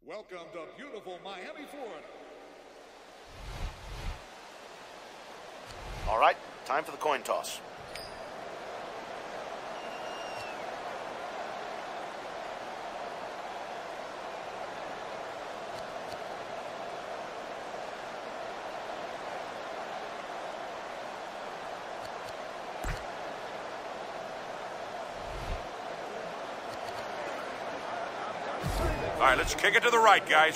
Welcome to beautiful Miami, Florida. All right, time for the coin toss. All right, let's kick it to the right, guys.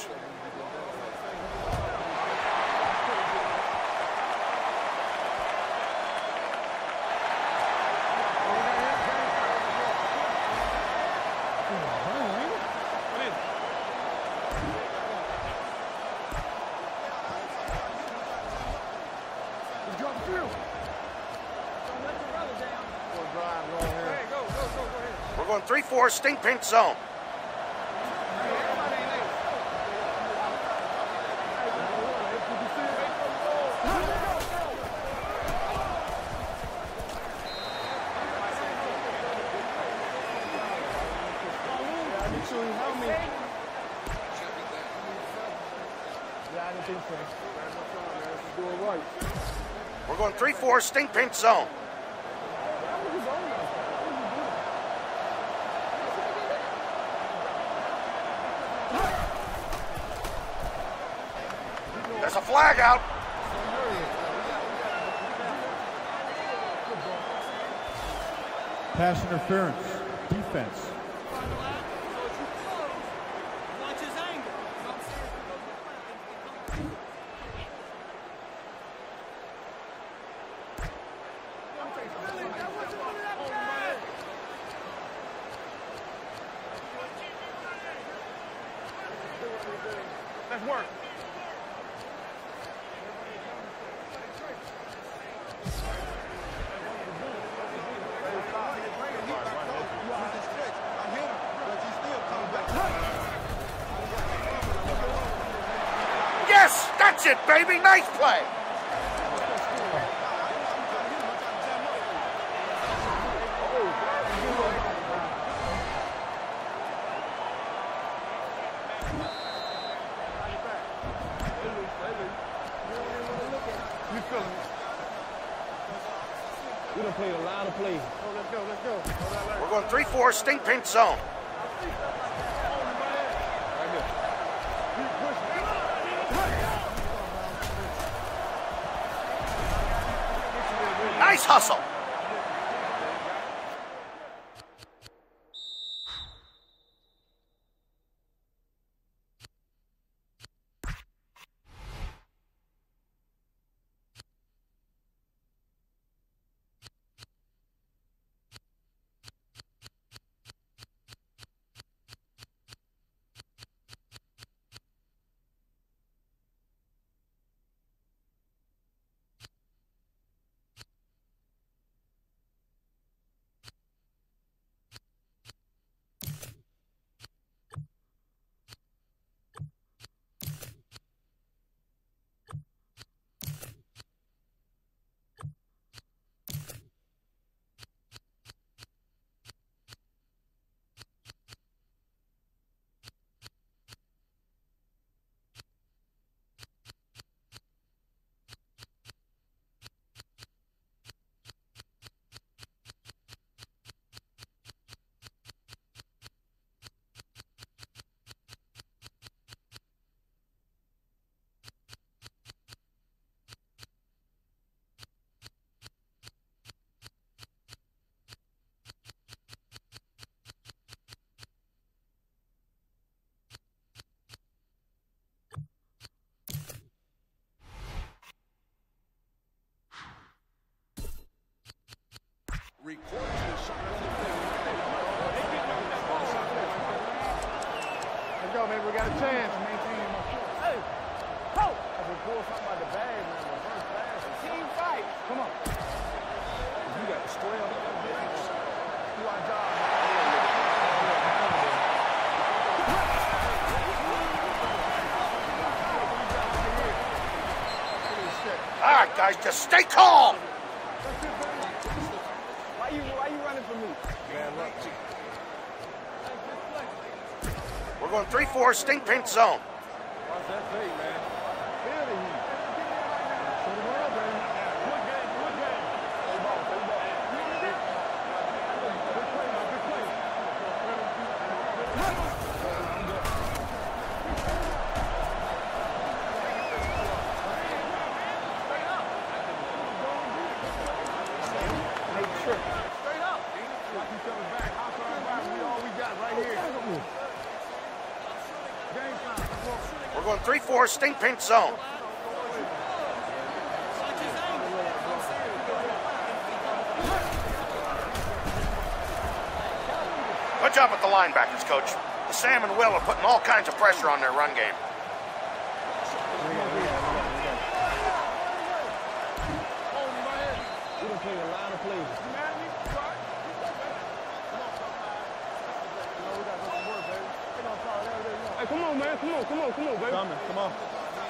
We're going 3-4, stink pinch zone. We're going 3-4, stink pinch zone. There's a flag out. Pass interference, defense. Let's work. Yes, that's it, baby. Nice play. We done played a lot of plays. Let's go. We're going 3-4, stink pinch zone. Nice hustle. Let's go, man. We got a chance. Hey, ho! I can pull something out the bag, man. Reverse pass. Team fight. Come on. You got the square up. Do our job. All right, guys, just stay calm. Why you running from me? We're We're going 3-4 stink paint zone. Watch that fake, man. Feel the heat. Show the world, baby. Good game, good game. Stay ball, stay ball. Good play, man, good play. Straight up. Watch each other back. Outside back. We all we got right here. Game time. We're going 3-4 stink paint zone. Good job with the linebackers, Coach. The Sam and Will are putting all kinds of pressure on their run game. We done played a lot of plays. Hey, come on, man. Come on, baby. Coming, come on.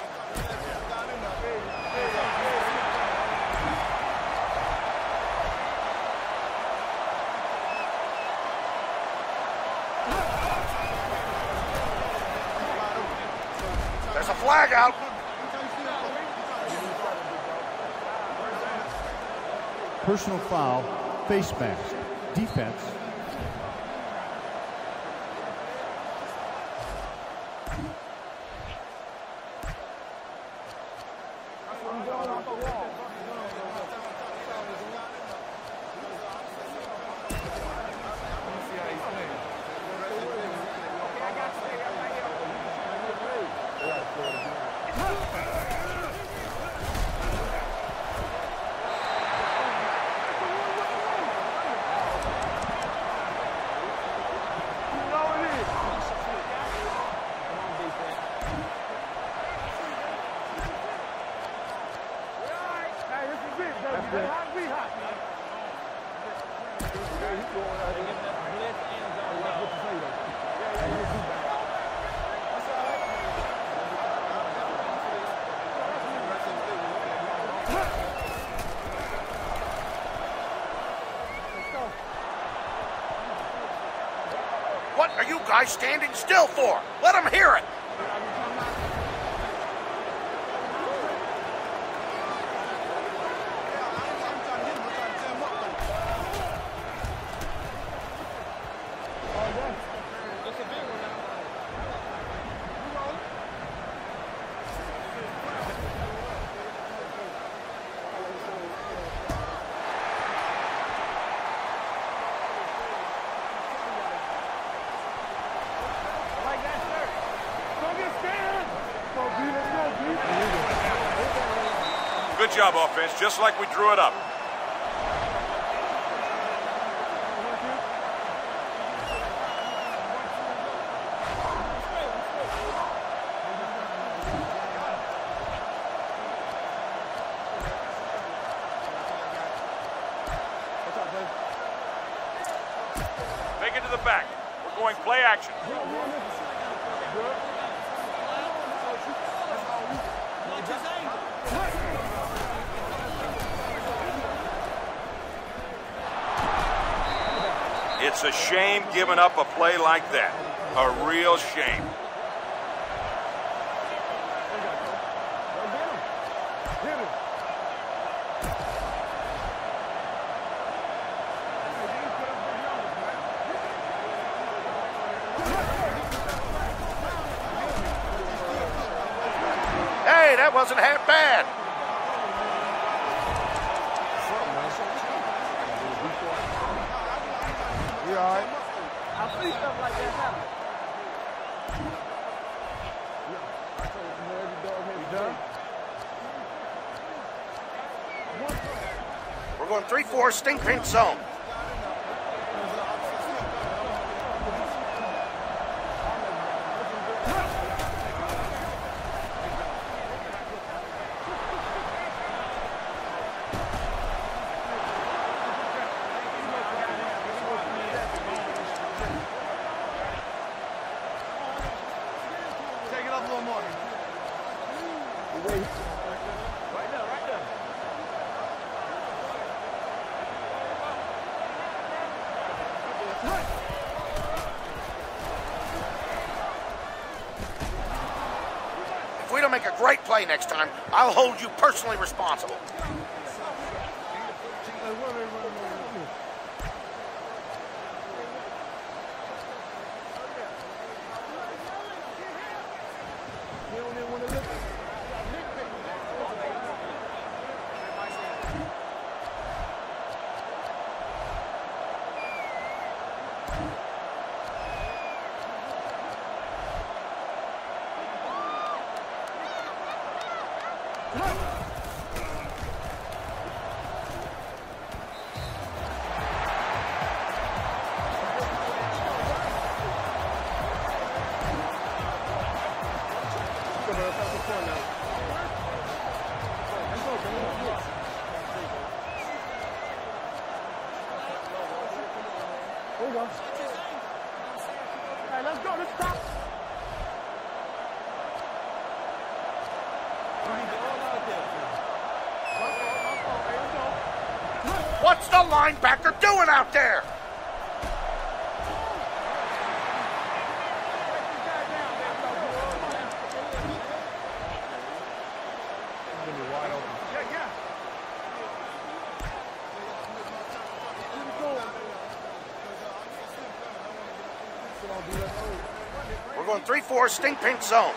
There's a flag out. Personal foul, face mask, defense. What are you guys standing still for? Let them hear it. Good job, offense, just like we drew it up. Take it to the back. We're going play action. It's a shame giving up a play like that. A real shame. Hey, that wasn't half bad. You all right? I see stuff like that happen. We're going 3-4 stink paint zone. we don't make a great play next time, I'll hold you personally responsible. What's the linebacker doing out there? We're going 3-4 stink pink zone.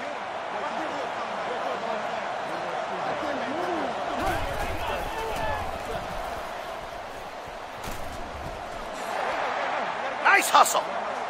Nice hustle.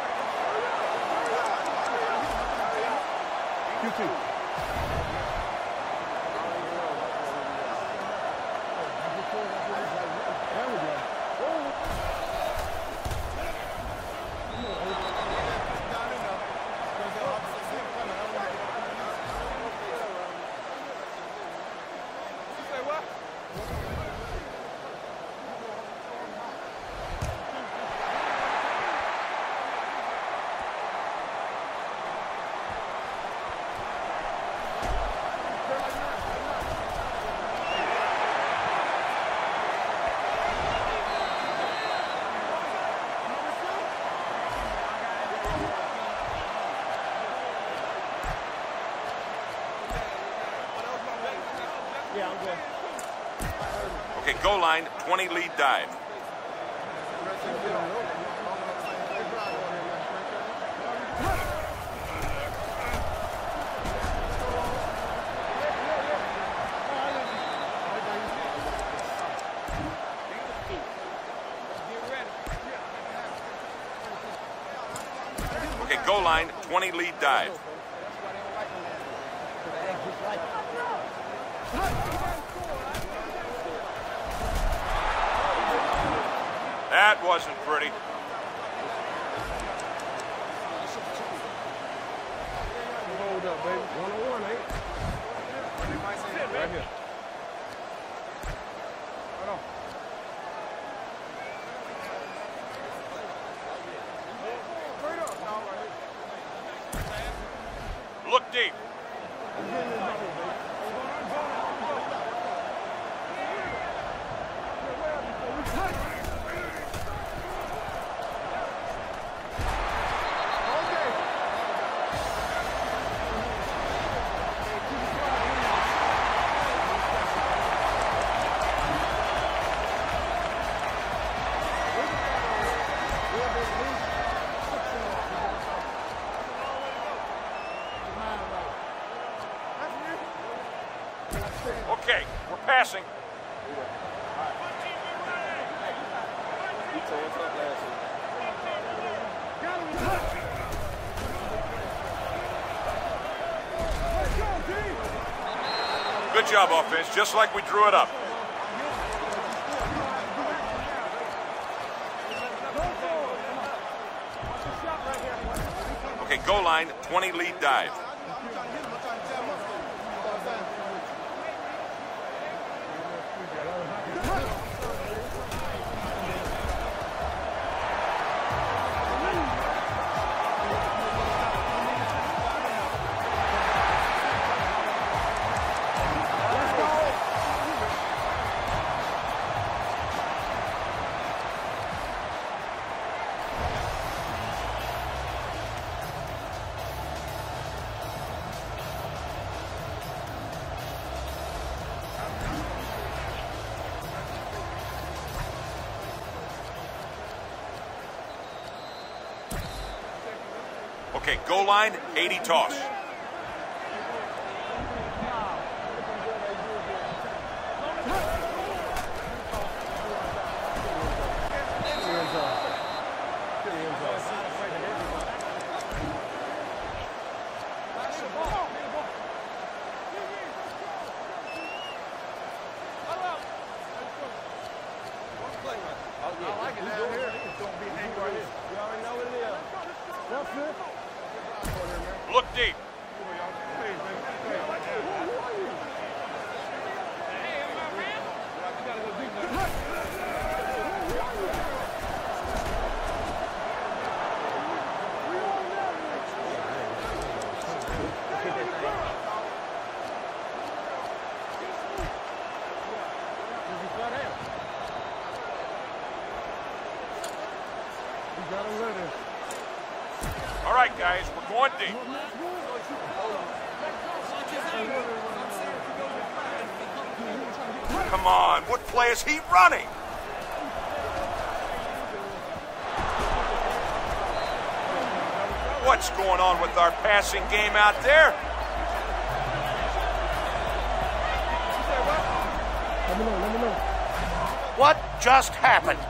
Okay, goal line, 20 lead dive. Okay, goal line, 20 lead dive. That wasn't pretty. Hold up, baby. 1-on-1, eh? Right here. Hold on. Look deep. Okay, we're passing. Good job, offense, just like we drew it up. Okay, goal line, 20 lead dive. Okay, goal line, 80 toss. Look deep. All right, guys, we're going deep. Come on, what play is he running? What's going on with our passing game out there? Let me know. What just happened?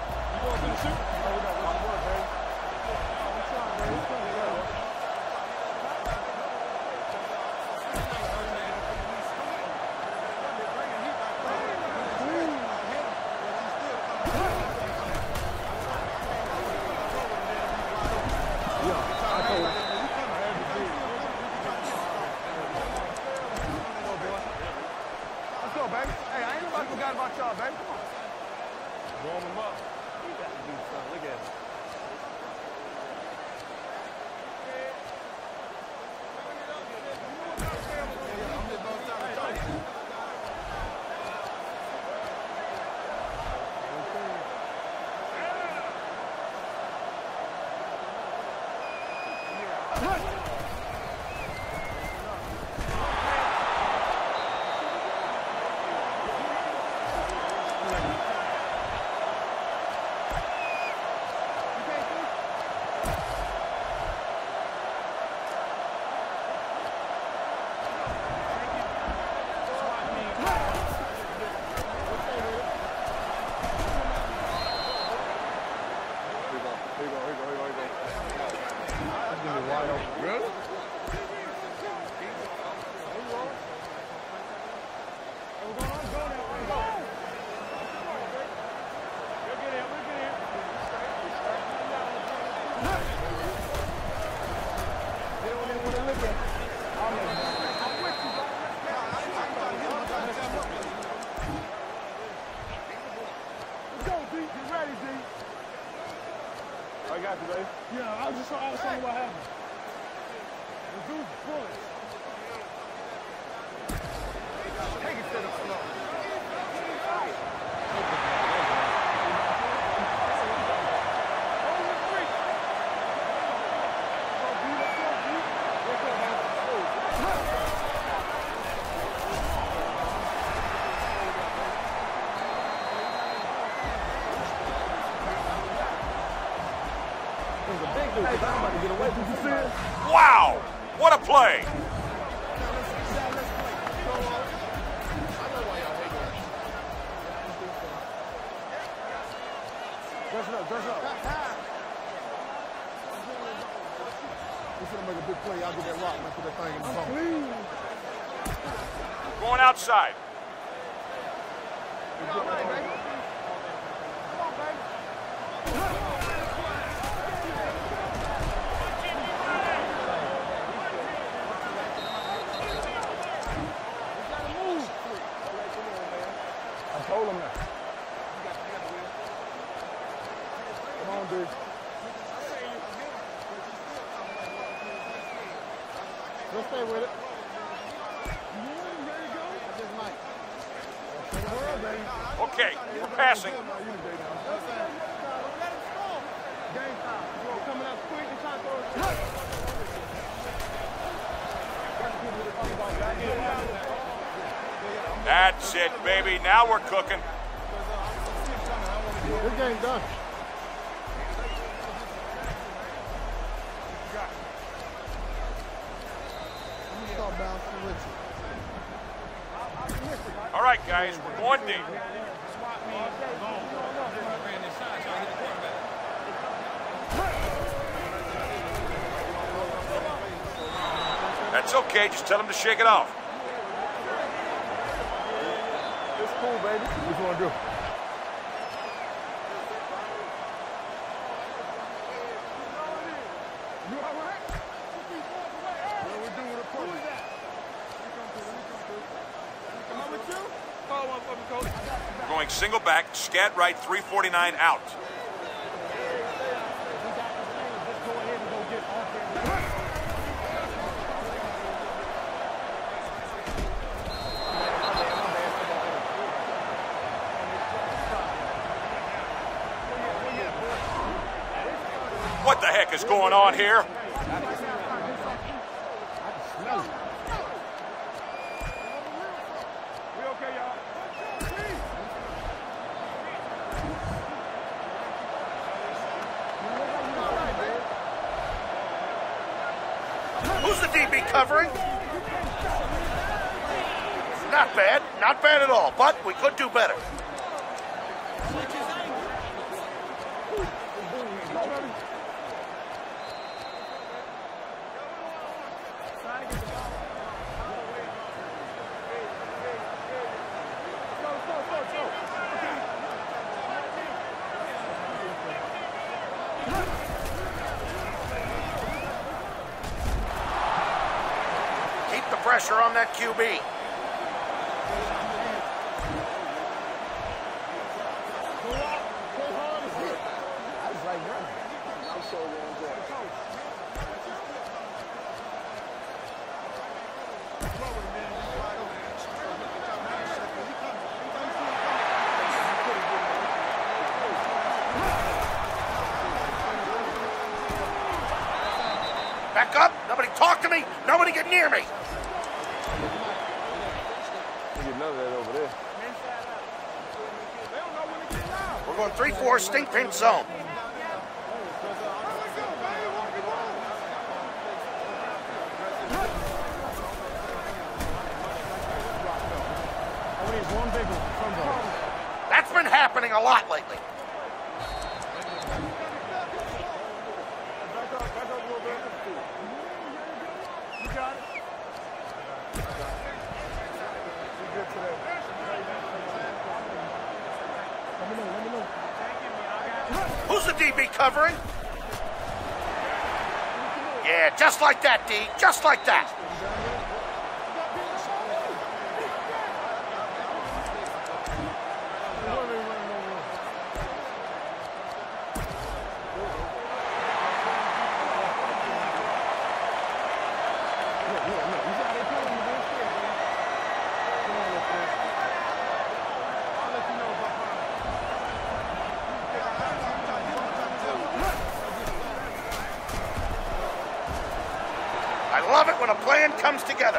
I got you, baby. Yeah, I was just trying to see what happened. The dude's bullets. Take it to the floor. Wow, what a play. Dress up. He's gonna make a big play. I'll get that rock and put that thing in the phone. Going outside. Come on, baby. Hold him now. Come on, dude. Let's stay with it. Okay, we're passing. That's it, baby. Now we're cooking. This game done. All right, guys, we're going deep. That's okay. Just tell him to shake it off. It's cool, baby. What you want to do? You all right? What we doing with the coach? Who is that? Come on with you? Call one for me, coach. We're going single back, scat right, 349 out. What the heck is going on here? We okay, y'all? Who's the DB covering? Not bad. Not bad at all, but we could do better. Keep the pressure on that QB. Back up. Nobody talk to me. Nobody get near me. We're going 3-4 stink pinch zone. That's been happening a lot lately. Who's the DB covering? Yeah, just like that, D. Just like that. I love it when a plan comes together.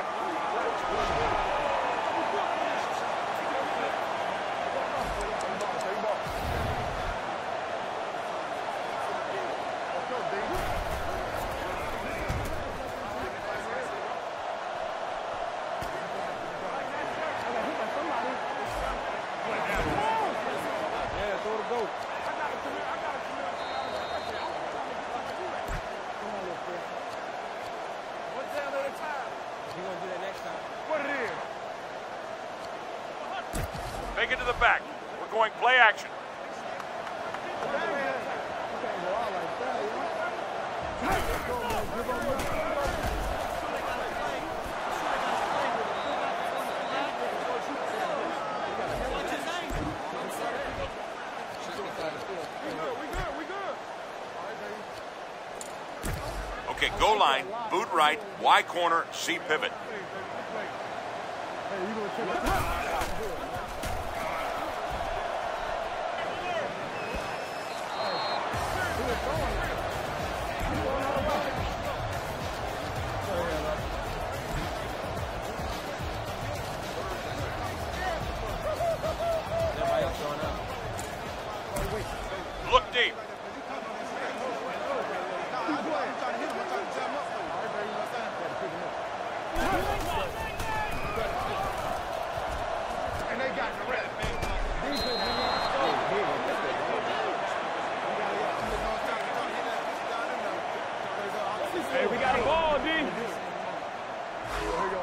Take it to the back. We're going play action. Okay, goal line, boot right, Y corner, C pivot. Look deep. Hey, we got a ball, D. Here we go.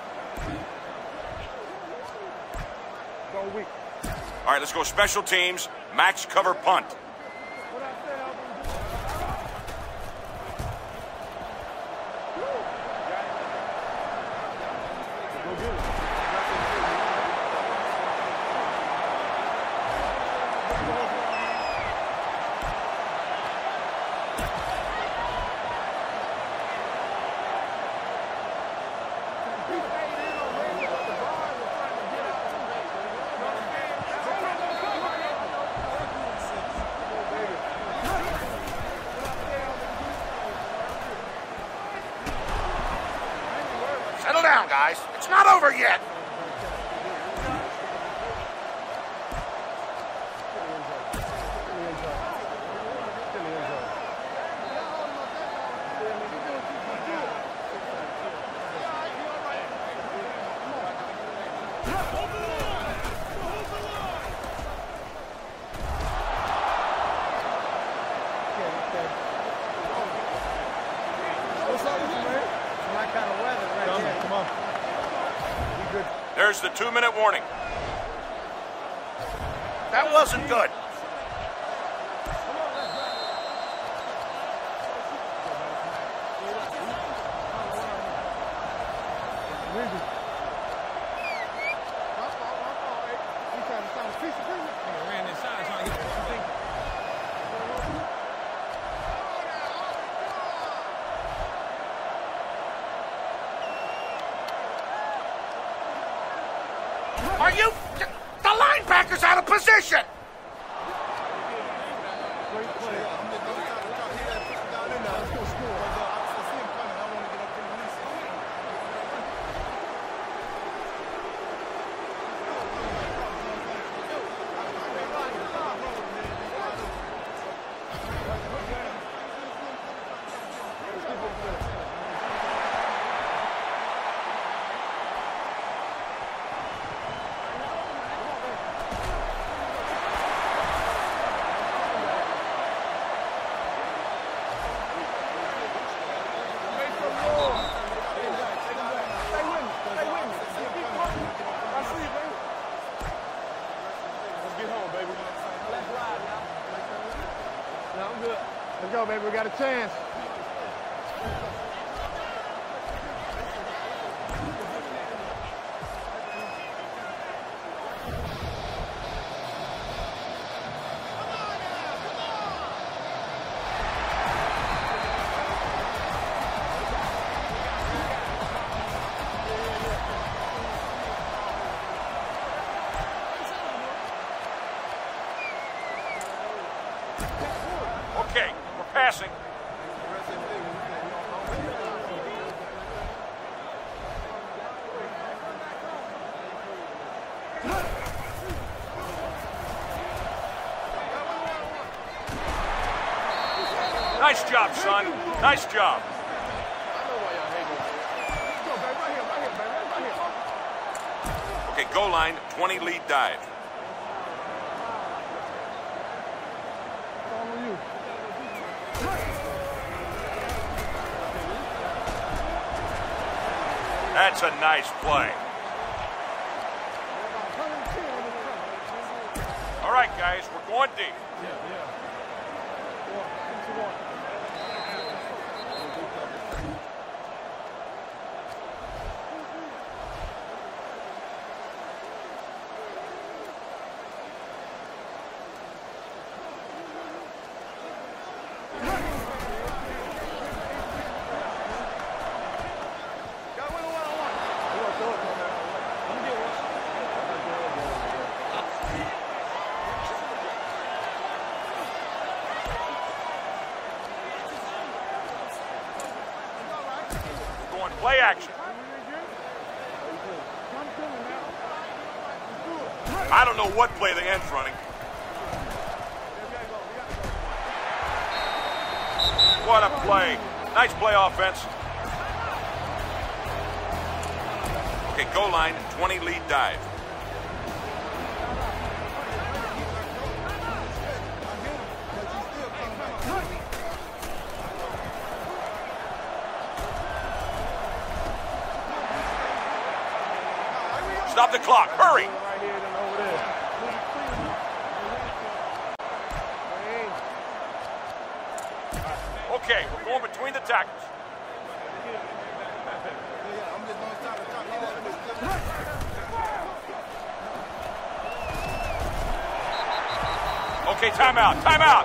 Go weak. All right, let's go special teams. Max cover punt. What I said, go get it. Settle down, guys. It's not over yet. There's the 2-minute warning. That wasn't good. Are you? The linebacker's out of position. Let's go, baby. We got a chance. Okay, we're passing. Nice job, son. Nice job. Okay, goal line, 20 lead dive. That's a nice play. All right, guys, we're going deep. Play action. I don't know what play the end's running. What a play. Nice play offense. Okay, goal line, 20 lead dive. Stop the clock. Hurry. Right here and over there. Okay, we're going between the tackles. Okay, timeout. Timeout.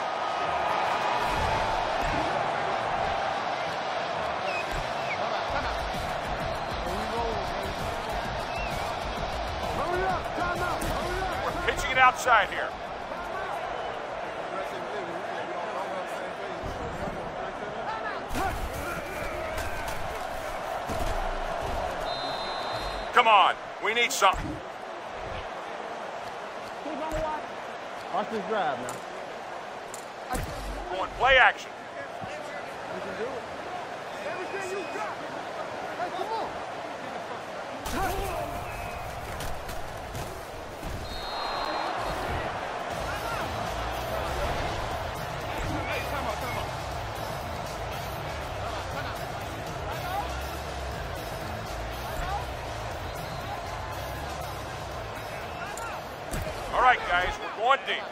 We're pitching it outside here. Come on, we need something. Watch this drive now. Going play action. You can do it. Everything you got. Hey, come on. All right, guys, we're going deep.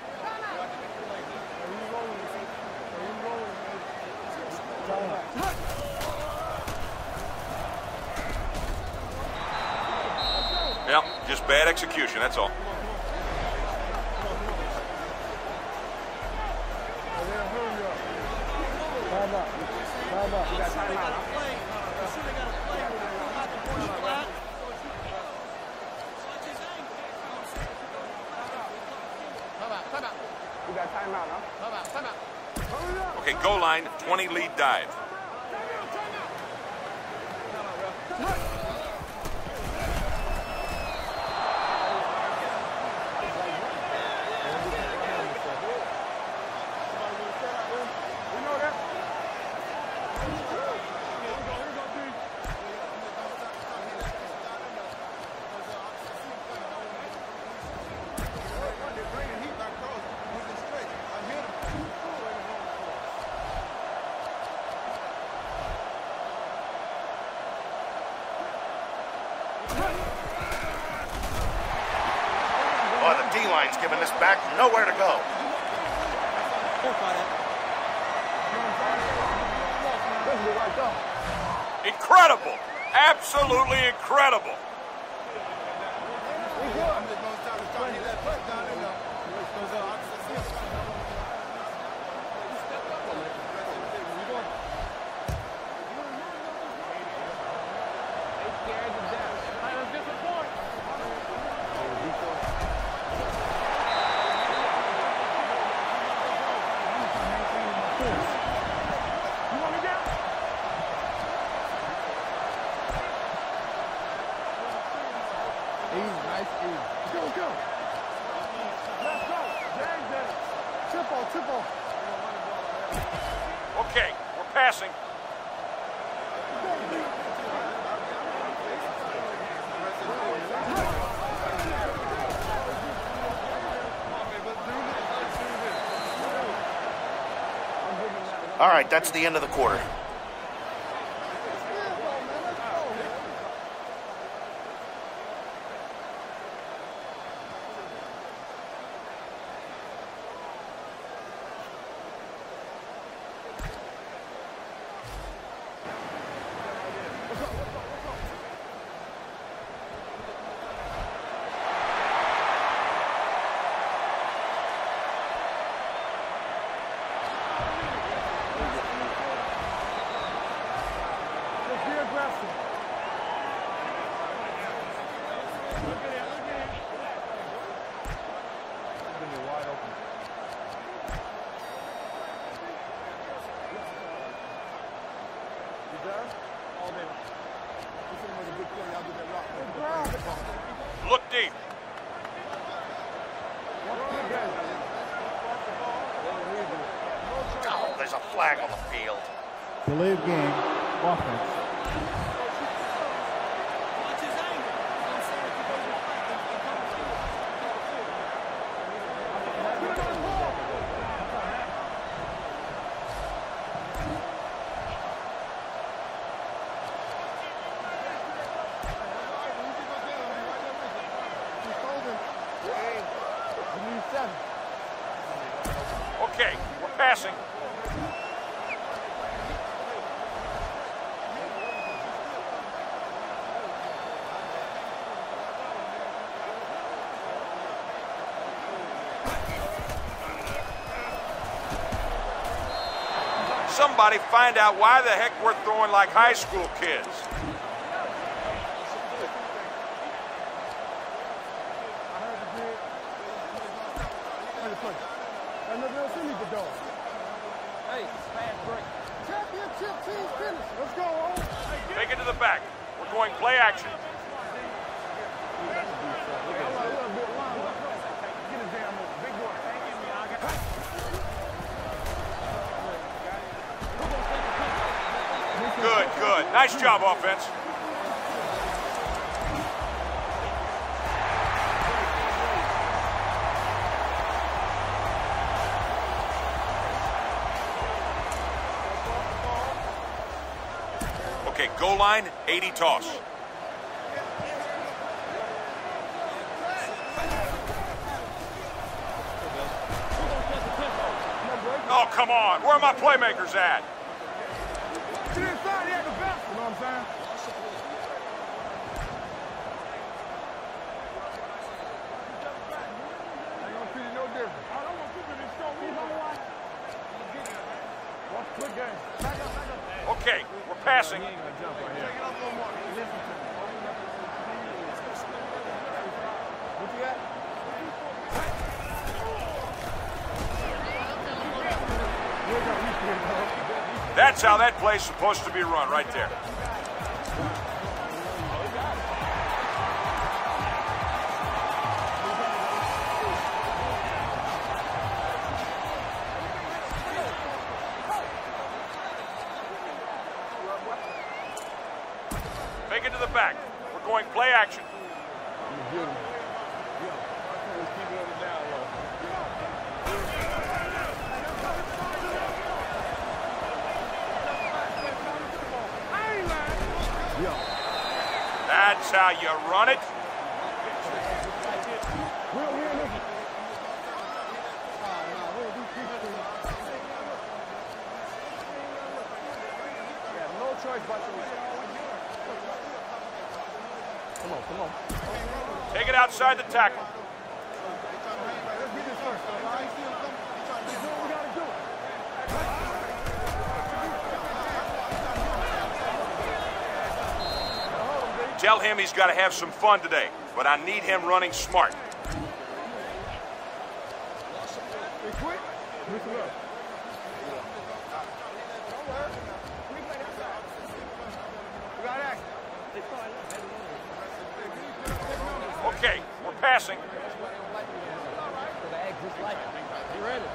Yep, just bad execution, that's all. You got timeout. You got timeout, huh? Okay, goal line, 20 lead dive. Boy, the D-line's giving this back nowhere to go. Incredible! Absolutely incredible! Okay, we're passing. All right, that's the end of the quarter. Look deep. Oh, there's a flag on the field. Delay of game, offense. passing. Somebody find out why the heck we're throwing like high school kids. Hey, fast break. Championship team finish. Let's go, Owen. Take it to the back. We're going play action. Good, good. Nice job, offense. Okay, goal line, 80 toss. Oh, come on. Where are my playmakers at? Get inside, he had the best. You know what I'm saying? I don't treat it no different. I don't want to do this show. He's on the line. Watch quick game. Back up. Okay, we're passing. He ain't gonna jump right here. Take it up a little more. Listen to me. What you got? That's how that play's supposed to be run, right there. Take it to the back. We're going play action. That's how you run it. No choice but to come on. Take it outside the tackle. Let's get this first. Do what we gotta do. Tell him he's got to have some fun today, but I need him running smart. Hey, quick. Listen up. Don't worry. We play that side. We got action. Okay, we're passing. You ready?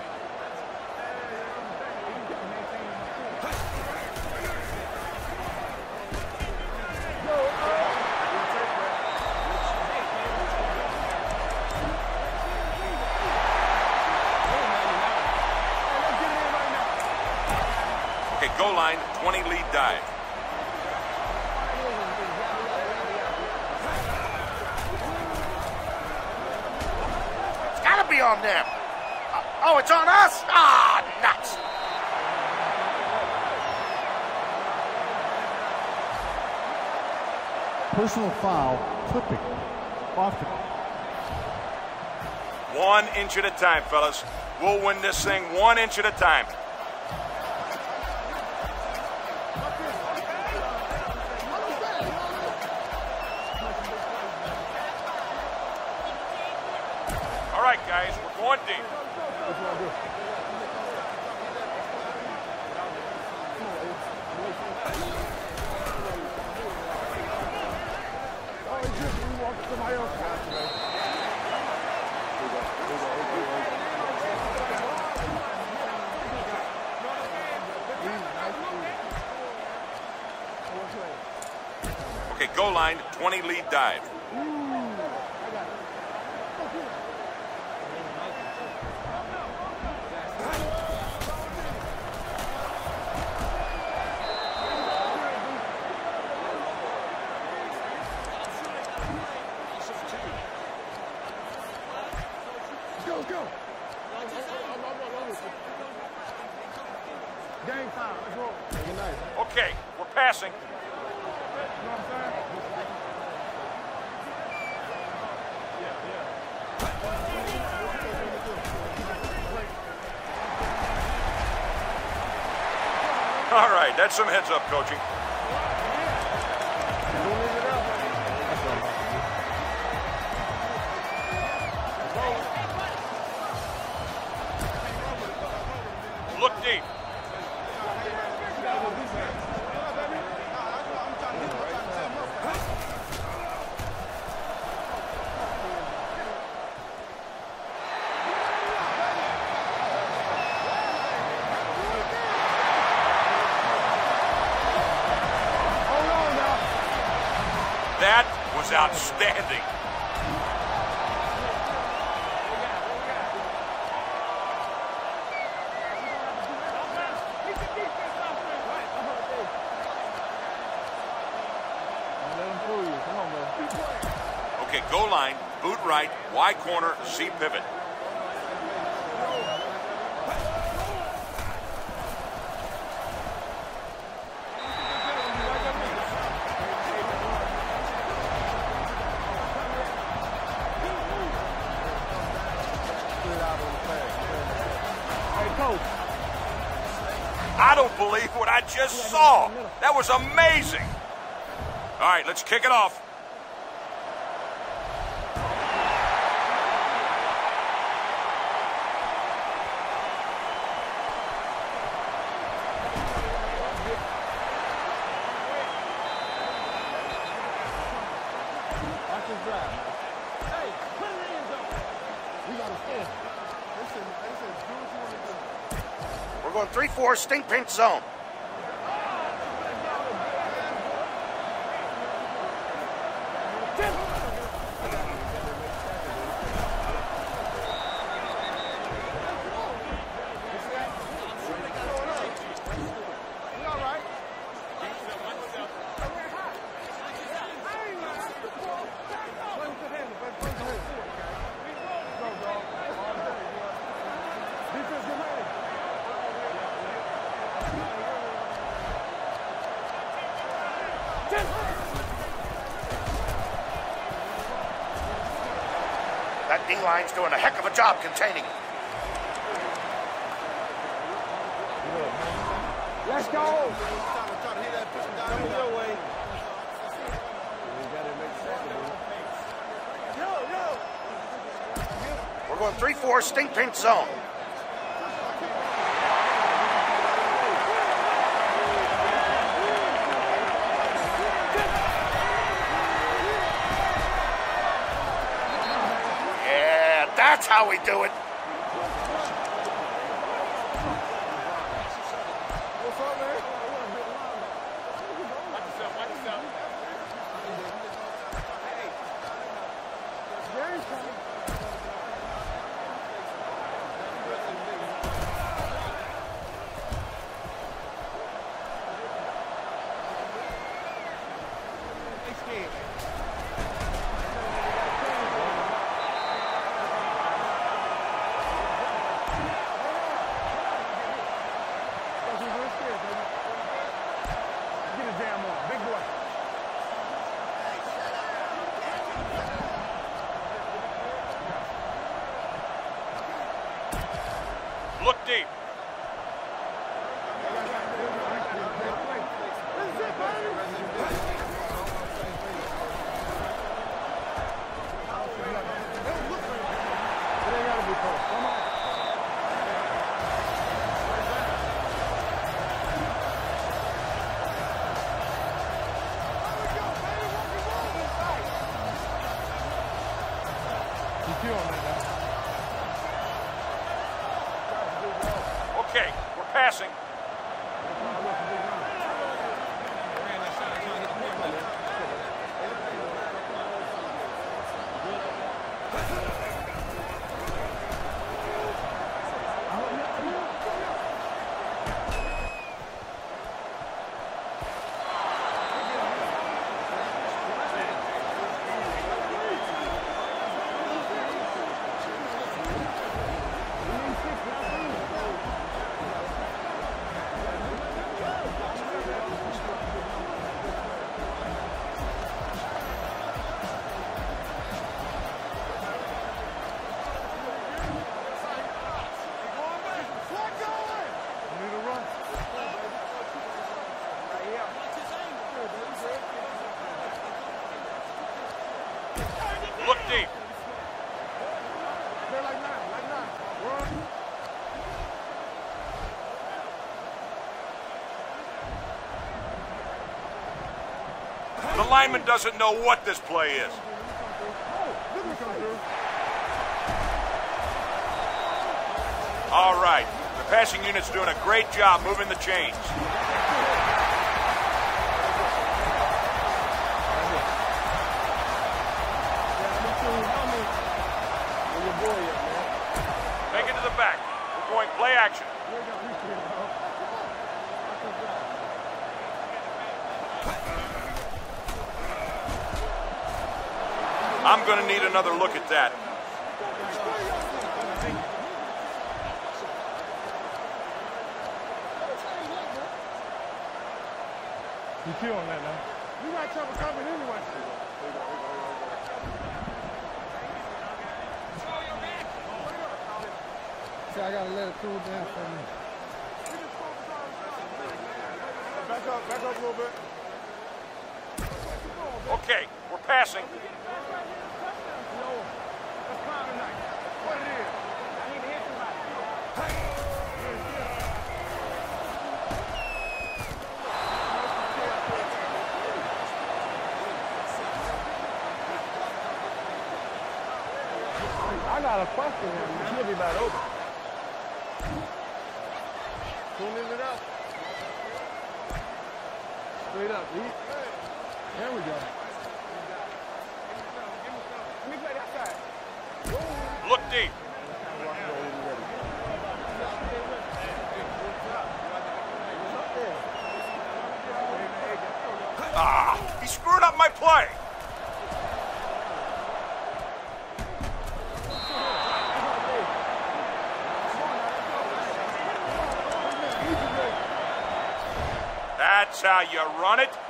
Okay, goal line, 20 lead dive. It's got to be on them. Oh, it's on us? Ah, nuts. Personal foul, clipping, offense. 1 inch at a time, fellas. We'll win this thing 1 inch at a time. All right, guys, we're going deep. Okay, goal line, 20 lead dive. Game time. Let's roll. Good night. Okay, we're passing. You know what I'm saying? All right, that's some heads-up coaching. Look deep. That was outstanding. Okay, goal line, boot right, Y corner, C pivot. I don't believe what I just saw. That was amazing. All right, let's kick it off. Watch this drive. Hey, put it in the end zone. We got to score. Listen, do what you want to do. We're going 3-4 stink pinch zone. That D-line's doing a heck of a job containing him. Let's go. We're going 3-4 stink pinch zone. That's how we do it. What's up, man? Watch yourself, watch yourself. Jerry's coming. Look deep. Okay, we're passing. Look deep. They're like nine. Run. The lineman doesn't know what this play is. All right. The passing unit's doing a great job moving the chains. Make it to the back. We're going play action. I'm going to need another look at that. You kill on that now. You got trouble coming anyway. See, I gotta let it cool down for me. Back up a little bit. Okay, we're passing. Let's climb tonight. What it is? I need to hit somebody. I got a question here, man. She'll be about over. Tuning it up. Straight up, eat. There we go. Let me play that side. Look deep. Ah, he screwed up my play. That's how you run it.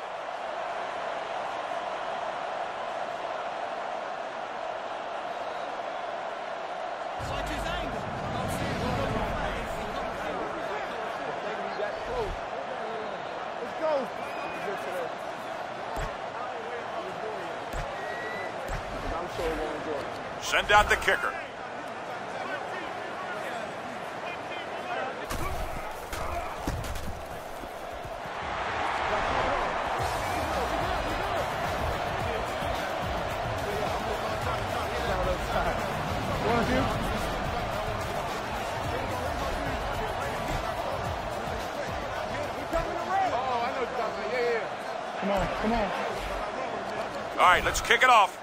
Send out the kicker. Come on. All right, let's kick it off.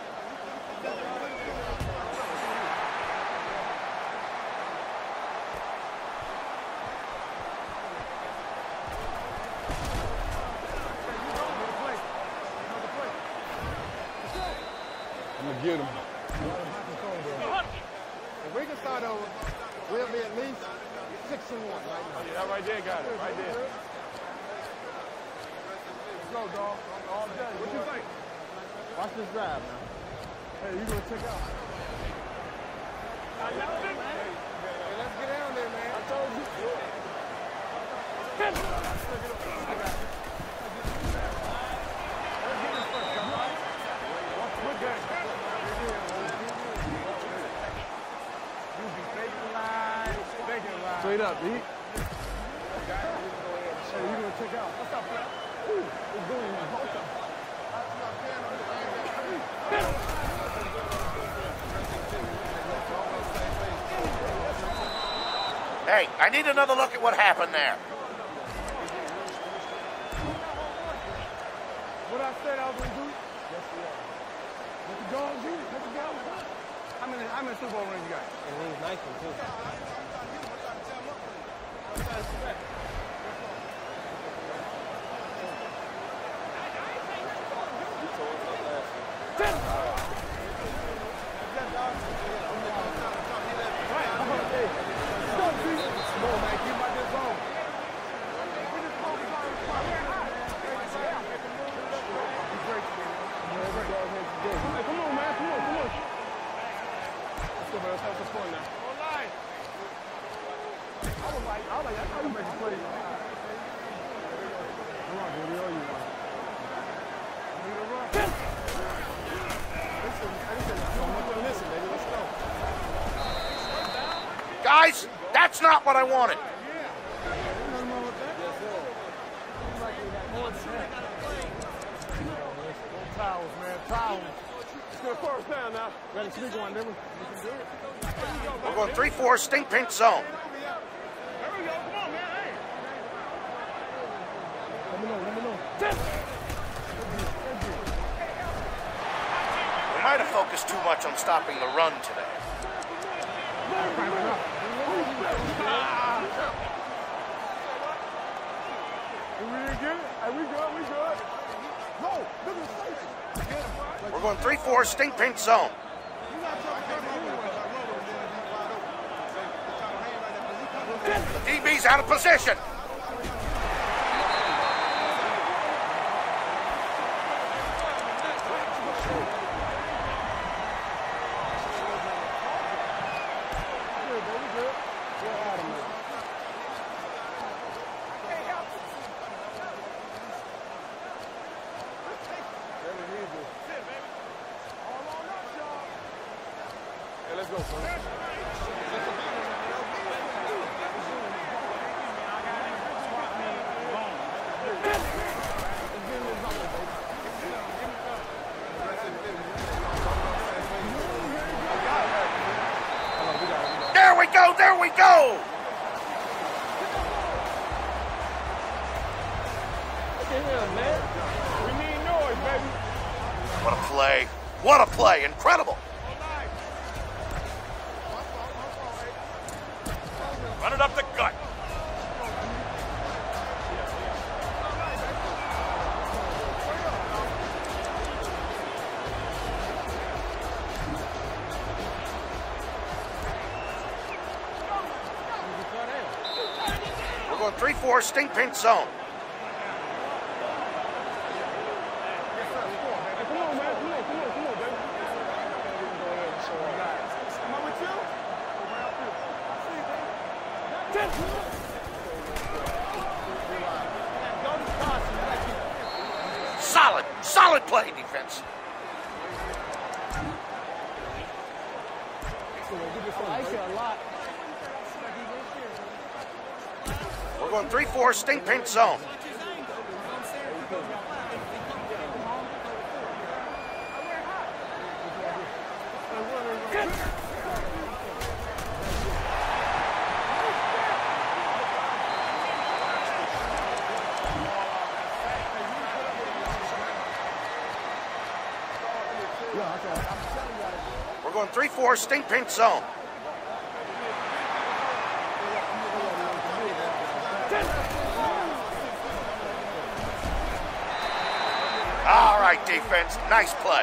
I'm gonna get him. If we can start over, we'll be at least 6-1 right now. Yeah, right there, got it. Right there. Let's go, dog. All day. What you think? Watch this drive now. Hey, you gonna check out? Hey, let's get down there, man. I told you. I got it. Let's get this first, all right? Good game. You be faking line. Straight up, B. Hey, you gonna check out? What's up, man? Hey, I need another look at what happened there. What I said I was going to do? Yes, we are. Let the dogs eat it. Let the dogs eat it. How many Super Bowl rings you got? And rings nice one, too. guys. That's not what I wanted. Towels, man, towels. It's good first down now. Ready to sneak one, didn't we? We can do it. We're going 3-4 stink pinch zone. There we go. Come on, man. Hey. Let me know. We might have focused too much on stopping the run today. We good. No, We're going 3-4 stink pinch zone. The DB's out of position. Let's go, son. There we go! Look at him, man. We need noise, baby. What a play. What a play. Incredible. Run it up the gut. We're going 3-4 stink pinch zone. Solid play, defense. We're going 3-4 stink pinch zone. We're going 3-4 stink pinch zone. All right, defense. Nice play.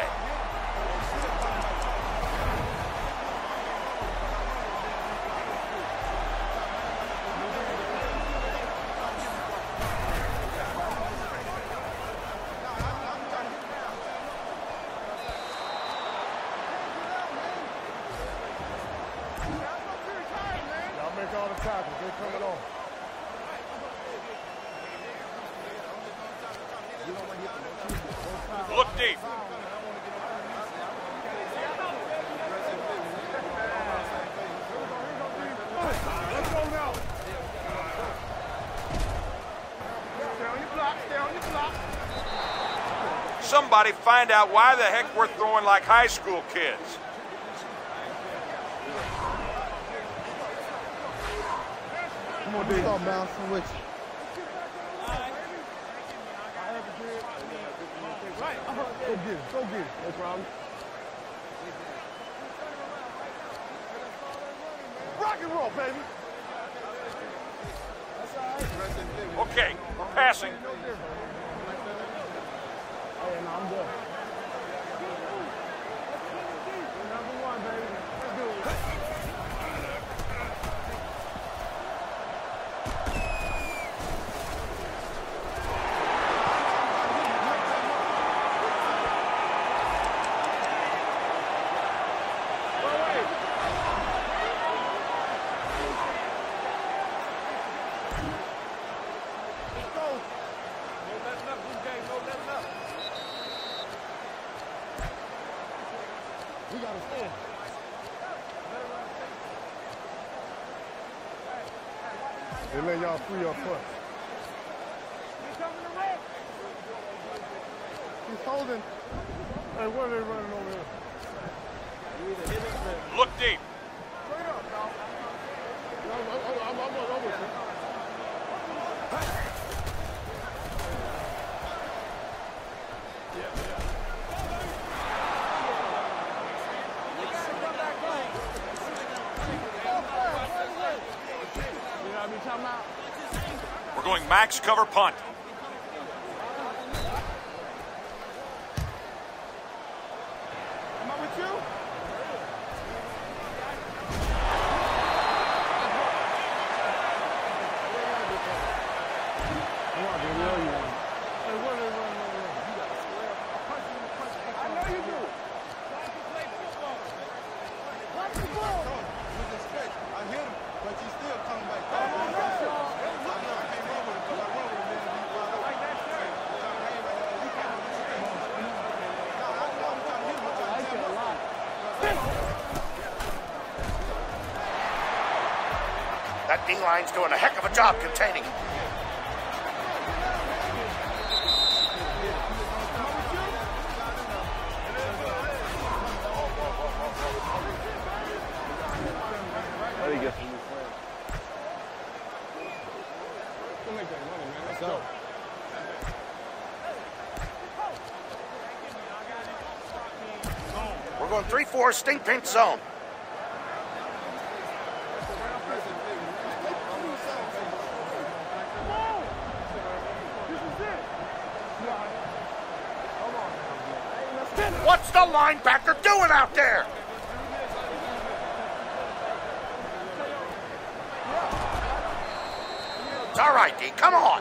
All the tackles, they're coming on. Look deep. Let's go now. Stay on your block, stay on your block. Somebody find out why the heck we're throwing like high school kids. Come on, dude. Start bouncing with you. Go get it. No problem. Rock and roll, baby. That's all right. Okay, we're passing. Oh, no, I'm good. Number one, baby. Let's do it. We got to stand. They let y'all free up front. He's holding. Hey, what are they running over here? Look deep. I'm with you. We're going max cover punt. Am I with you? That D-line's doing a heck of a job containing him. How do you get some new friends? We'll make that money, man. Let's go. We're going 3-4 stink pink zone. What's the linebacker doing out there? It's all right, D. Come on.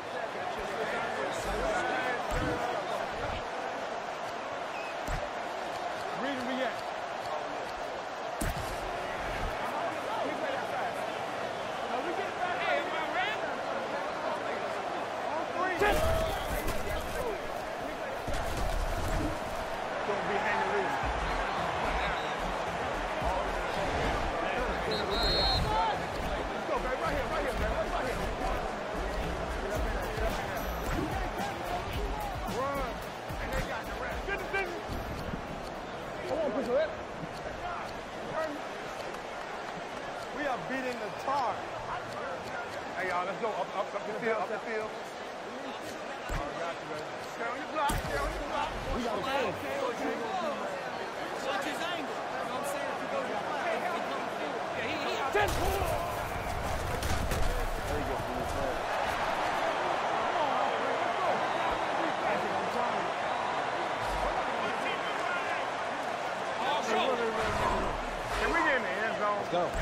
We are beating the tar. Hey, y'all, let's go up the field, up the field. Oh, I got you, baby. Stay on your block, stay on your block. We got to go. Watch his angle. You know what I'm saying? If you go to the flat, he comes through. Yeah, he out there. There you go. Can we get in the end zone? Let's go.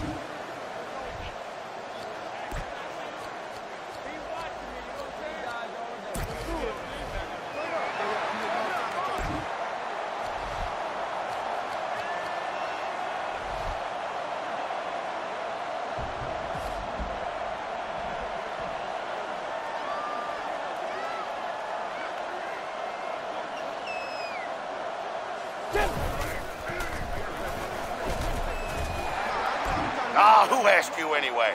Ah, who asked you anyway?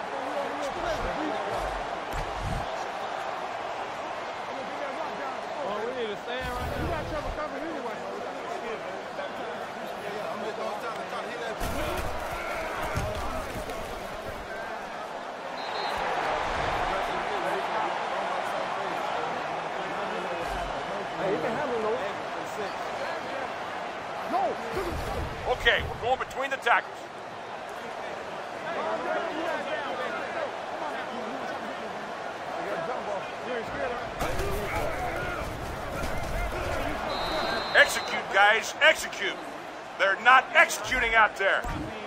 Oh, we need to stand right now. You got trouble coming anyway. Hey, you can have a low. Okay, we're going between the tackles. Execute, guys, execute. They're not executing out there.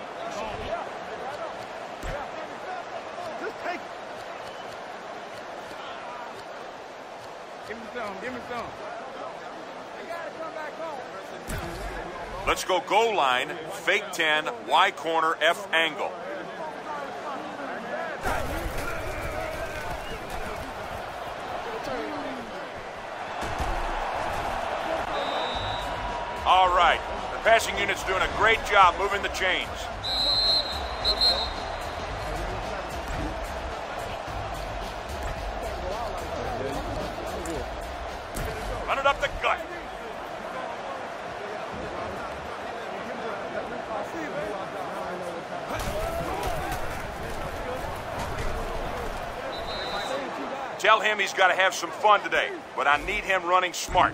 Just take it. Give me some, give me some. They gotta come back home. Let's go goal line, fake 10, Y corner, F angle. All right, the passing unit's doing a great job moving the chains. Tell him he's got to have some fun today, but I need him running smart.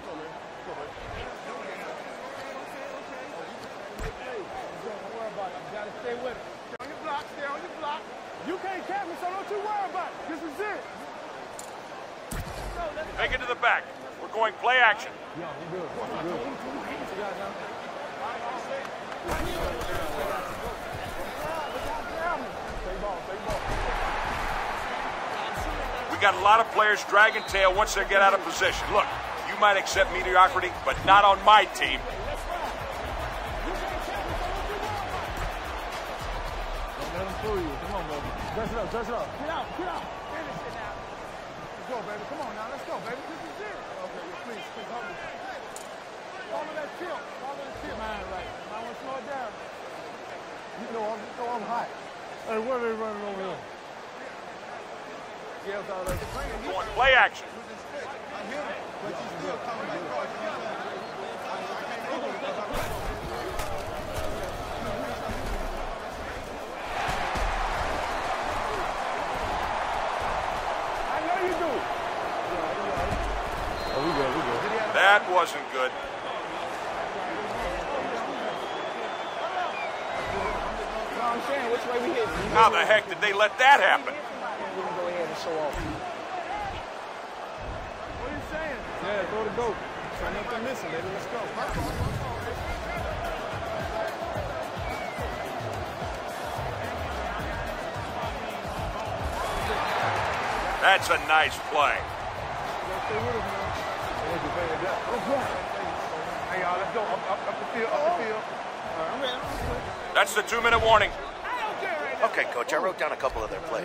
You can't catch me, so don't you worry about it. This is it. Take it to the back. We're going play action. We got a lot of players dragging tail once they get out of position. Look, you might accept mediocrity, but not on my team. Let him through you. Come on, baby. Dress it up, dress it up. Get out, get out. Finish it now. Let's go, baby. Come on now, let's go, baby. This is it. Okay, well, please, help me. Follow that tilt. Follow the tilt. Mind right. I want to slow it down. You know I'm hot. Hey, what are they running over here? Yeah, it's all right. Going play action. I'm here, but you still coming back across. That wasn't good. I'm saying, which way we hit? How the heck did they let that happen? We're going to go ahead and show off. What are you saying? Yeah, throw the goat. So nothing missing, baby. Let's go. That's a nice play. Hey, y'all, let's go. Up the field, up the field. That's the 2-minute warning. Okay, Coach, I wrote down a couple of their plays.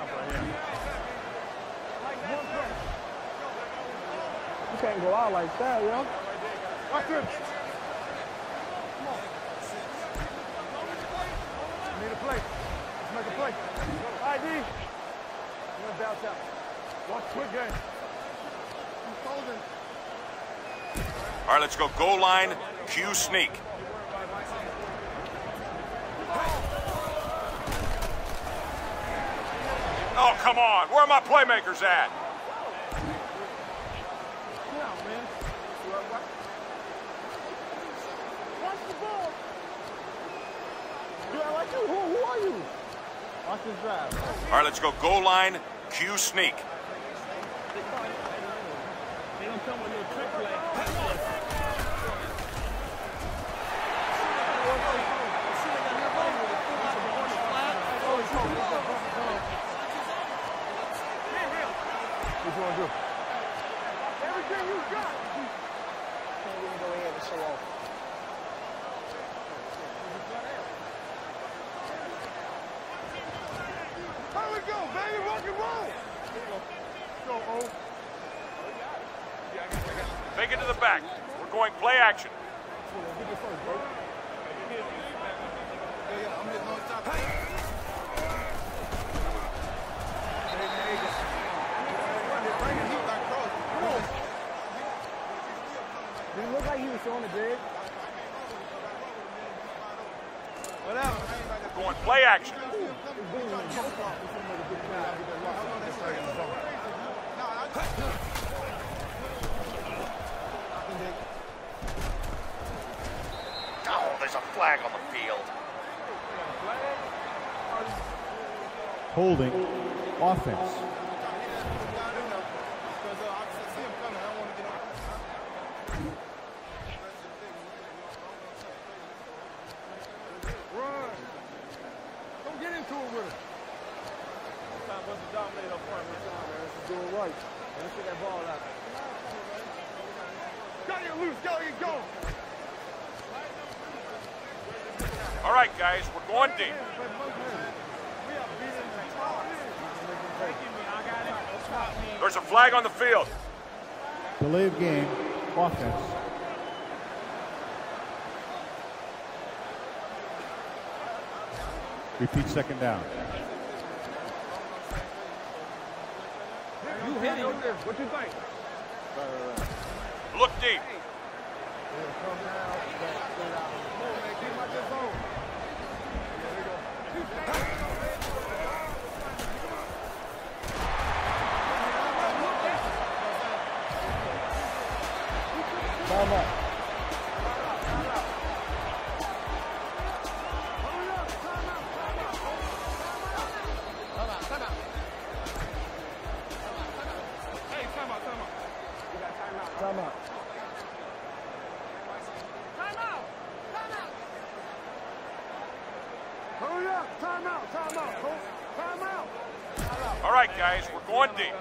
You can't go out like that, yo. Watch this. Come on. Need a play. Let's make a play. ID. You're going to bounce out. Watch quick game. He's holding. All right, let's go goal line, Q sneak. Oh, come on. Where are my playmakers at? Watch the ball. Do I like you? Who are you? Watch this drive. All right, let's go goal line, Q sneak. They don't come with no trick play. What you want to do? Everything you got. Can't even go ahead and show off. How we go, baby? Rock and roll. Go, O. Take it to the back. We're going play action. Did it look like he was throwing a dig? Whatever. Going play action. Oh, there's a flag on the field. Holding offense. Run. Don't get into it with it. Sometimes once you dominate up front, let's do it right. Let's get that ball out. Got you loose, go, you go. All right, guys, we're going deep. There's a flag on the field. Delay of game. Offense. Repeat second down. You hit it. What you think? Look deep. Timeout, coach. Timeout. All right, guys, we're going deep.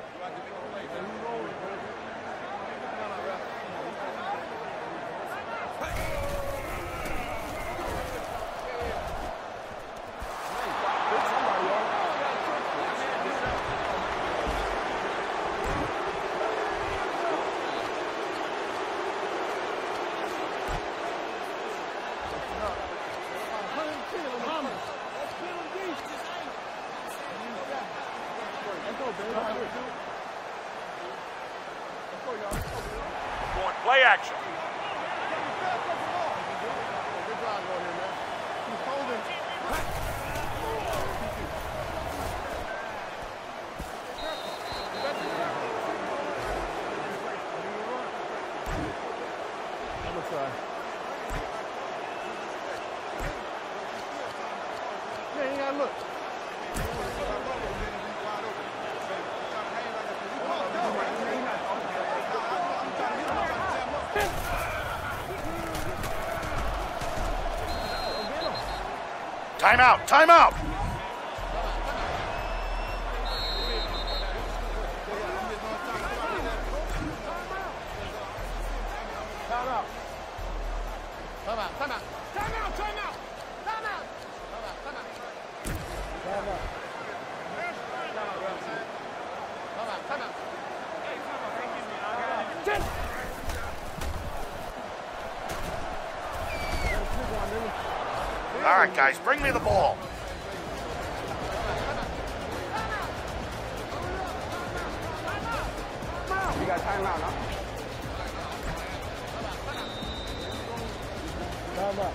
Going play action. Yeah, you gotta look. Timeout, timeout. All right, guys, bring me the ball. You got timeout, huh? Timeout.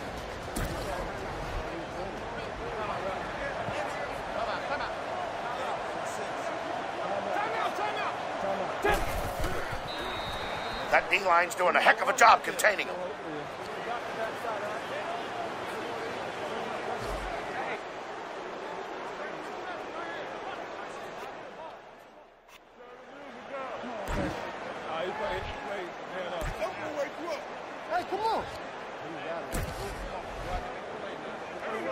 That D-line's doing a heck of a job containing him. Hey, come on.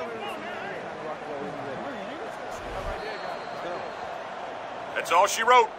That's all she wrote.